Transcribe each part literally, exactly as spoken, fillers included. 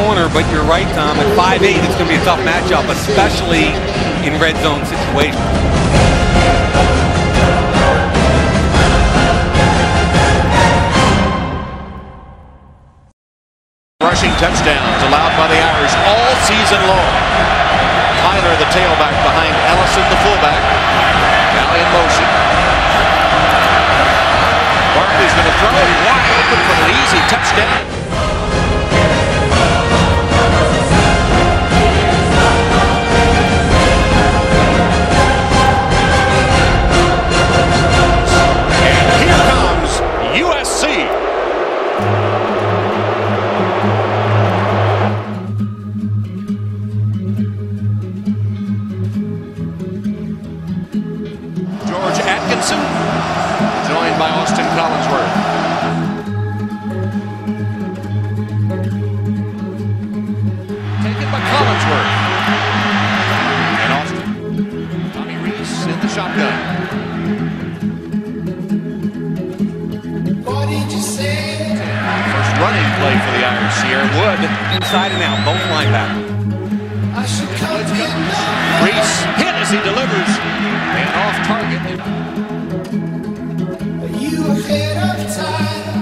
corner, but you're right, Tom. At five eight, it's going to be a tough matchup, especially in red zone situations. Rushing touchdowns allowed by the Irish all season long. Tyler, the tailback, behind Ellison, the fullback. Now in motion. Barkley's going to throw it wide open for an easy touchdown. And here comes U S C. Joined by Austin Collinsworth. Taken by Collinsworth. And Austin. Tommy Reese in the shotgun. What did you say? First running play for the Irish here. Wood. Inside and out, both linebackers. Reese hit as he delivers. And off target. Ahead of time.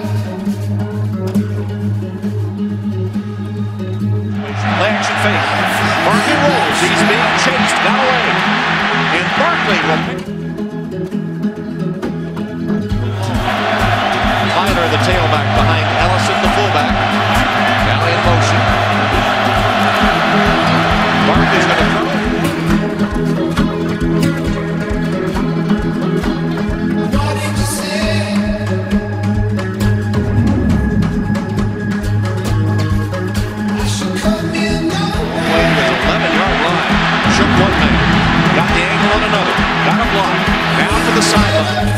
Play action fake. Barkley rolls. He's being chased. Got away. And Barkley will pick. Tyler, the tailback, behind Ellison, the fullback. Now in motion. Barkley's going to throw it. The sideline.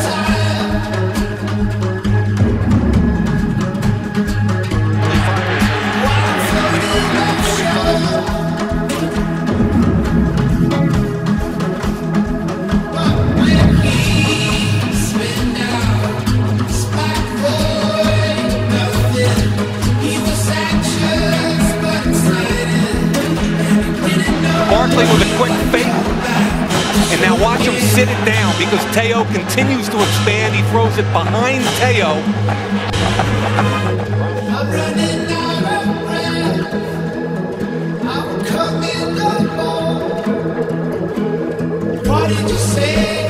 Barkley with a quick fake. And now watch him sit it down because Teo continues to expand. He throws it behind Teo. I'm running out of breath. I'm coming up home. What did you say?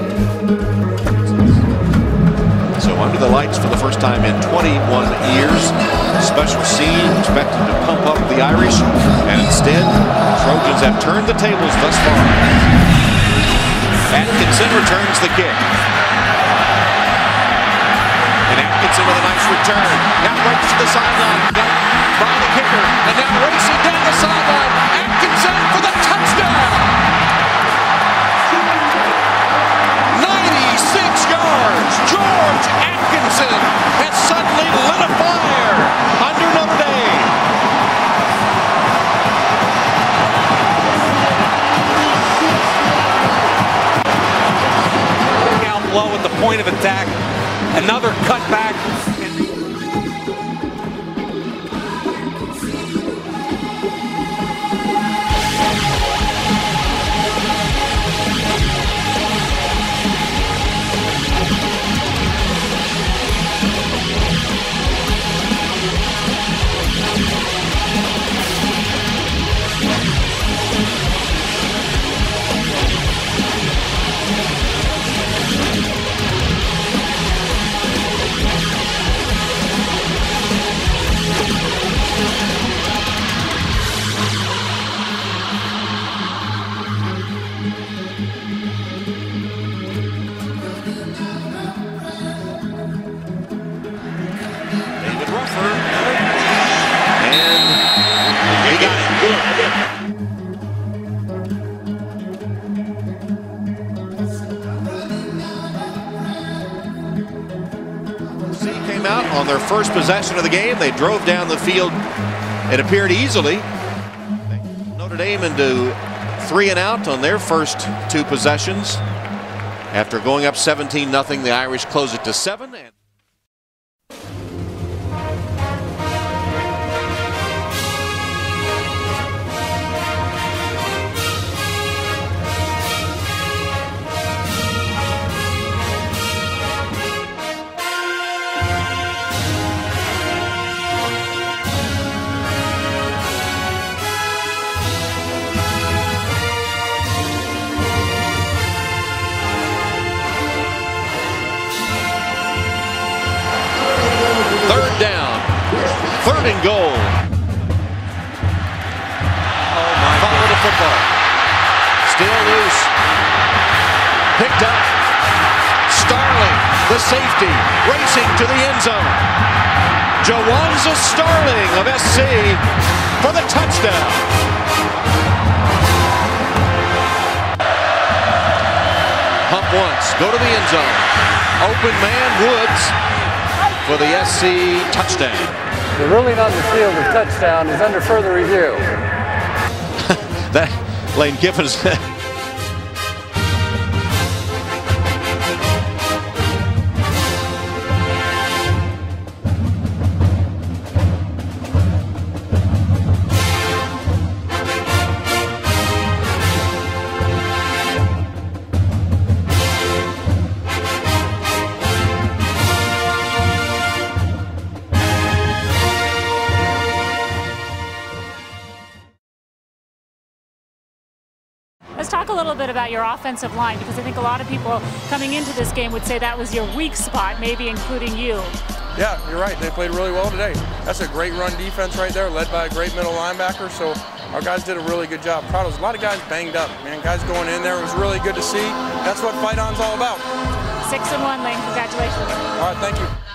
So under the lights for the first time in twenty-one years. Special scene expected to pump up the Irish. And instead, Trojans have turned the tables thus far. Atkinson returns the kick. And Atkinson with a nice return. Now right to the sideline. Got by the kicker. And now racing down the sideline. Atkinson for the touchdown. ninety-six yards. George Atkinson has suddenly lit a fire under Notre Dame. Low at the point of attack. Another cutback. Came out on their first possession of the game. They drove down the field. It appeared easily. Notre Dame into three and out on their first two possessions. After going up seventeen nothing, the Irish close it to seven. And Third and goal. Oh my God. Follow the football. Still loose. Picked up. Starling, the safety, racing to the end zone. Jawanza Starling of S C for the touchdown. Pump once, go to the end zone. Open man, Woods for the S C touchdown. The ruling on the field of touchdown is under further review. That Lane Kiffin's. Let's talk a little bit about your offensive line, because I think a lot of people coming into this game would say that was your weak spot, maybe including you. Yeah, you're right. They played really well today. That's a great run defense right there, led by a great middle linebacker. So our guys did a really good job. Proud of us. A lot of guys banged up, man. Guys going in there. It was really good to see. That's what Fight On's all about. Six and one, Lane. Congratulations. All right, thank you.